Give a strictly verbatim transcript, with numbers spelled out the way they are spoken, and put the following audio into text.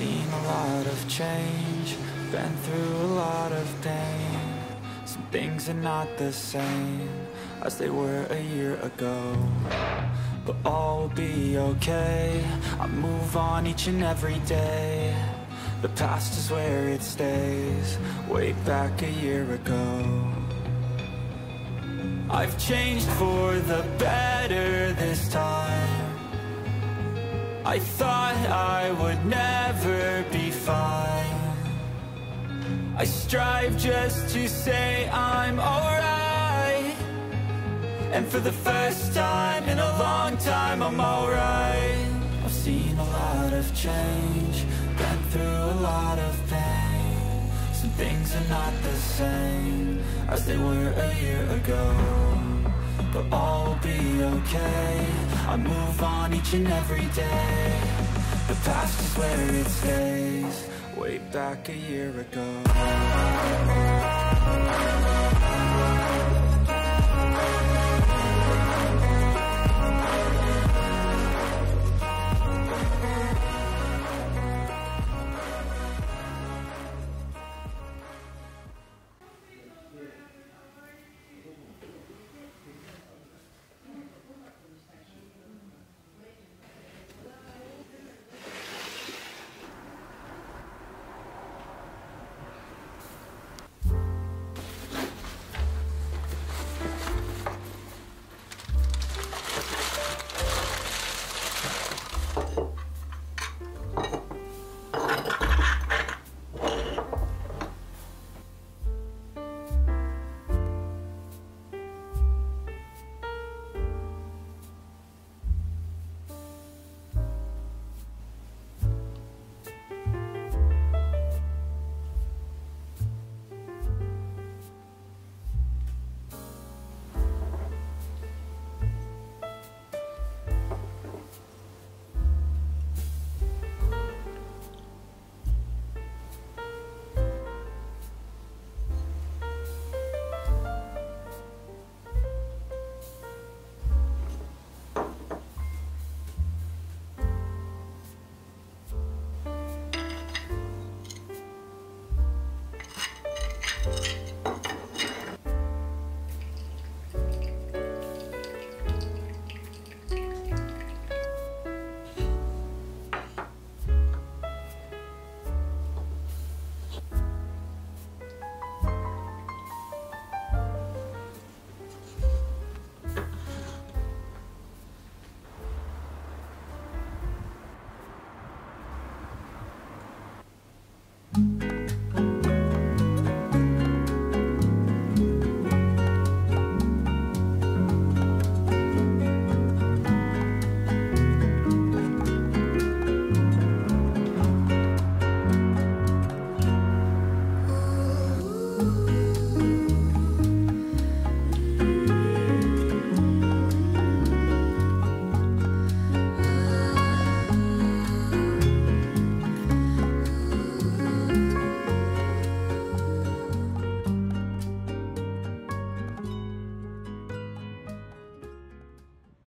seen a lot of change, been through a lot of pain. Some things are not the same as they were a year ago, but all will be okay. I move on each and every day. The past is where it stays, way back a year ago. I've changed for the better this time. I thought I would never be fine. I strive just to say I'm alright, and for the first time in a long time I'm alright. I've seen a lot of change, been through a lot of pain. Some things are not the same as they were a year ago, but all will be okay. I move on each and every day. The past is where it stays, way back a year ago.